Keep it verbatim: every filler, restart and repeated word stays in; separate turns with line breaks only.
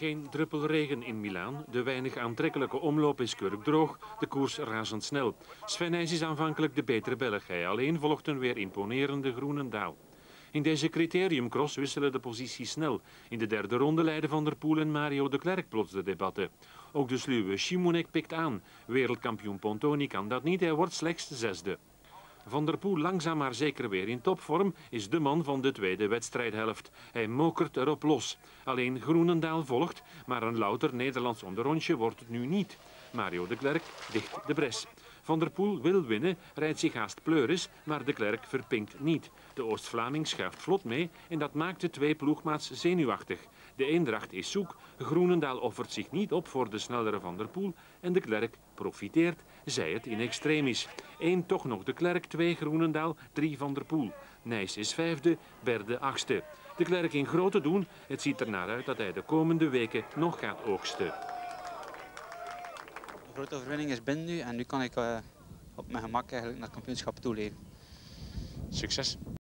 Geen druppel regen in Milaan. De weinig aantrekkelijke omloop is kurkdroog. De koers razendsnel. Sven Nys is aanvankelijk de betere Belg. Hij alleen volgt een weer imponerende Groenendaal. In deze criteriumcross wisselen de posities snel. In de derde ronde leiden Van der Poel en Mario de Klerk plots de debatten. Ook de sluwe Šimůnek pikt aan. Wereldkampioen Pontoni kan dat niet, hij wordt slechts zesde. Van der Poel, langzaam maar zeker weer in topvorm, is de man van de tweede wedstrijdhelft. Hij mokert erop los. Alleen Groenendaal volgt, maar een louter Nederlands onderrondje wordt het nu niet. Mario de Klerk dicht de bres. Van der Poel wil winnen, rijdt zich haast pleuris, maar de Klerk verpinkt niet. De Oost-Vlaming schuift vlot mee en dat maakt de twee ploegmaats zenuwachtig. De eendracht is zoek, Groenendaal offert zich niet op voor de snellere Van der Poel en de Klerk profiteert, zij het in extremis. Eén toch nog de Klerk, twee Groenendaal, drie Van der Poel. Nys is vijfde, Berde achtste. De Klerk in grote doen, het ziet er naar uit dat hij de komende weken nog gaat oogsten.
De grote overwinning is binnen nu en nu kan ik uh, op mijn gemak eigenlijk naar het kampioenschap toeleven.
Succes!